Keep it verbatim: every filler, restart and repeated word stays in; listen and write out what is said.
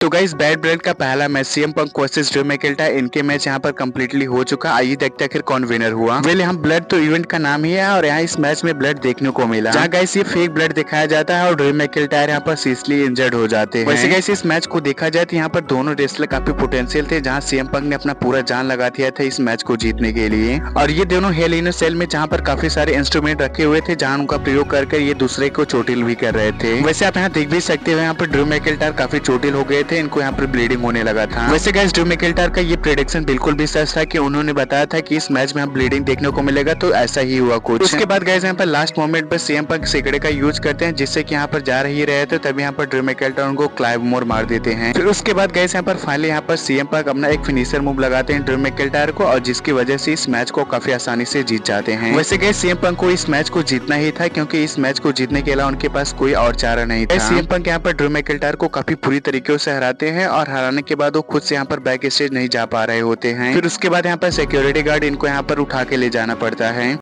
तो guys bad blood का पहला match CM Punk versus Drew McIntyre, इनके मैच यहाँ पर कंप्लीटली हो चुका। आइए देखते हैं आखिर कौन विनर हुआ। वेल यहाँ ब्लड तो इवेंट का नाम ही है और यहाँ इस मैच में ब्लड देखने को मिला, जहाँ गाइस ये फेक ब्लड दिखाया जाता है और ड्रू मैकिंटायर यहाँ पर सीरियसली इंजर्ड हो जाते हैं। वैसे गाइस इस मैच को देखा जाए तो यहाँ पर दोनों रेसलर काफी पोटेंशियल थे, जहाँ सीएम पंक ने अपना पूरा जान लगा दिया था इस मैच को जीतने के लिए। और ये दोनों हेल इन अ सेल में जहाँ पर काफी सारे इंस्ट्रूमेंट रखे हुए थे, जहाँ उनका प्रयोग करके ये दूसरे को चोटिल भी कर रहे थे। वैसे आप यहाँ देख भी सकते हो, यहाँ पर ड्रू मैकिंटायर काफी चोटिल हो गए थे, इनको यहाँ पर ब्लीडिंग होने लगा था। वैसे गाइस ड्रू मैकिंटायर का ये प्रेडिक्शन बिल्कुल भी सच था कि उन्होंने बताया था कि इस मैच में हम ब्लीडिंग देखने को मिलेगा, तो ऐसा ही हुआ कुछ। उसके बाद गाइस यहाँ पर लास्ट मोमेंट पर सीएम पंक सिगड़े का यूज करते हैं, जिससे कि यहाँ पर जा रही रहे थे, तभी यहाँ पर ड्रू मैकिंटायर उनको क्लाइवमोर मार देते हैं। फिर उसके बाद गाइस यहाँ पर फाइनली यहाँ पर सीएम पंक अपना एक फिनिशर मूव लगाते हैं ड्रू मैकिंटायर को, और जिसकी वजह से इस मैच को काफी आसानी से जीत जाते हैं। वैसे गाइस सीएम पंक को इस मैच को जीतना ही था, क्योंकि इस मैच को जीतने के अलावा उनके पास कोई और चारा नहीं था। सीएम पंक यहाँ पर ड्रू मैकिंटायर को काफी बुरी तरीके से हराते हैं, और हराने के बाद वो खुद से यहाँ पर बैक स्टेज नहीं जा पा रहे होते हैं। फिर उसके बाद यहाँ पर सिक्योरिटी गार्ड इनको यहाँ पर उठा के ले जाना पड़ता है।